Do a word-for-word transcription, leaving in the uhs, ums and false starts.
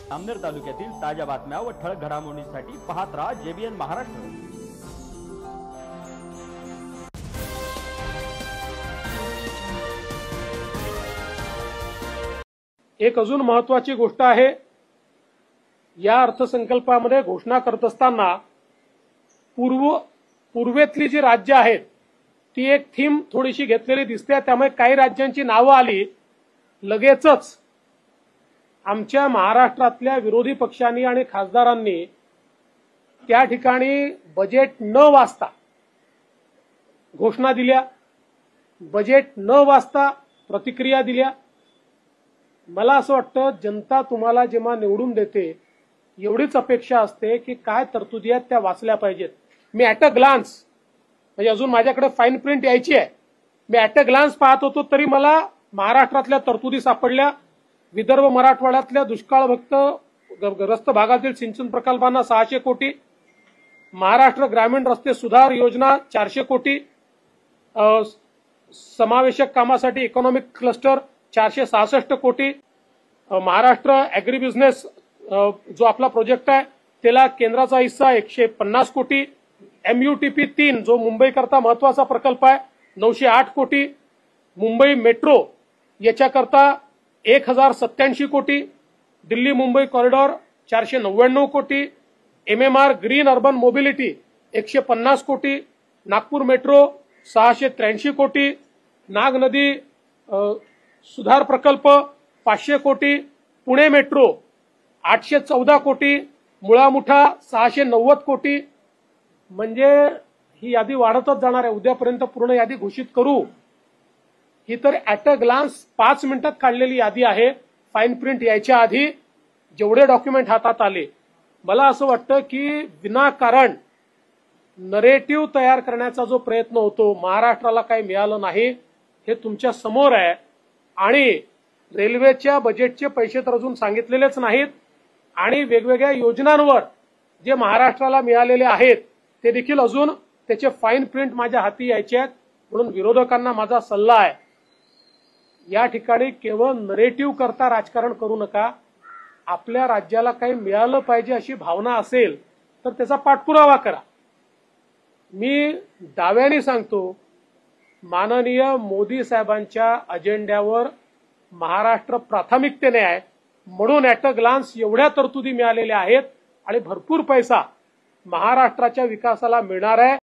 जामनेर तालुक्यातील ताज्या बातम्या व ठळक घडामोडींसाठी पाहत राहा जेबीएन महाराष्ट्र। एक अजून महत्त्वाची गोष्ट आहे, या अर्थसंकल्पामध्ये घोषणा करत असताना पूर्व पूर्वेतली जी राज्य आहेत ती एक थीम थोडीशी घेतलेली दिसते। त्यामुळे काही राज्यांची नावं आली, लगेचच आमच्या महाराष्ट्रातल्या विरोधी पक्षांनी आणि खासदारांनी त्या ठिकाणी बजेट न वाचता घोषणा दिल्या, बजेट न वाचता प्रतिक्रिया दिल्या। मला असं वाटतं, जनता तुम्हाला जेव्हा निवडून देते एवढीच अपेक्षा असते की काय तरतुदी आहेत त्या वाचल्या पाहिजेत। मी ॲट अ ग्लान्स, म्हणजे अजून माझ्याकडे फाईन प्रिंट यायची आहे, मी ॲट अ ग्लान्स पाहत होतो तरी मला महाराष्ट्रातल्या तरतुदी सापडल्या। विदर्भ मराठवाड्यातल्या दुष्काळग्रस्त ग्रस्त भागातील सिंचन प्रकल्पांना सहाशे कोटी, महाराष्ट्र ग्रामीण रस्ते सुधार योजना चारशे कोटी, समावेशक कामासाठी इकॉनॉमिक क्लस्टर चारशे सहासष्ट कोटी, महाराष्ट्र ॲग्री बिझनेस जो आपला प्रोजेक्ट आहे त्याला केंद्राचा हिस्सा एकशे पन्नास कोटी, एमयूटीपी तीन जो मुंबई करता महत्वाचा प्रकल्प आहे नऊशे आठ कोटी, मुंबई मेट्रो याच्याकरता एक हजार सत्याऐंशी कोटी, दिल्ली मुंबई कॉरिडॉर चारशे नव्याण्णव कोटी, एमएमआर ग्रीन अर्बन मोबिलिटी एकशे पन्नास कोटी, नागपूर मेट्रो सहाशे त्र्याऐंशी कोटी, नाग नदी सुधार प्रकल्प पाचशे कोटी, पुणे मेट्रो आठशे चौदा कोटी, मुळामुठा सहाशे नव्वद कोटी। म्हणजे ही यादी वाढतच जाणार आहे, उद्यापर्यंत पूर्ण यादी घोषित करू। ही तर ॲट अ ग्लान्स पाच मिनिटात काढलेली यादी आहे, फाईन प्रिंट यायच्या आधी जेवढे डॉक्युमेंट हातात आले। मला असं वाटतं की विनाकारण नरेटिव्ह तयार करण्याचा जो प्रयत्न होतो, महाराष्ट्राला काही मिळालं नाही हे तुमच्या समोर आहे। आणि रेल्वेच्या बजेटचे पैसे तर अजून सांगितलेलेच नाहीत, आणि वेगवेगळ्या योजनांवर जे महाराष्ट्राला मिळालेले आहेत ते देखील अजून त्याचे फाईन प्रिंट माझ्या हाती यायचे आहेत। म्हणून विरोधकांना माझा सल्ला आहे, या ठिकाणी केवळ नरेटिव्ह करता राजकारण करू नका। आपल्या राज्याला काही मिळालं पाहिजे अशी भावना असेल तर त्याचा पाठपुरावा करा। मी दाव्याने सांगतो, माननीय मोदी साहेबांच्या अजेंड्यावर महाराष्ट्र प्राथमिकतेने आहे, म्हणून ॲट अ ग्लान्स एवढ्या तरतुदी मिळालेल्या आहेत आणि भरपूर पैसा महाराष्ट्राच्या विकासाला मिळणार आहे।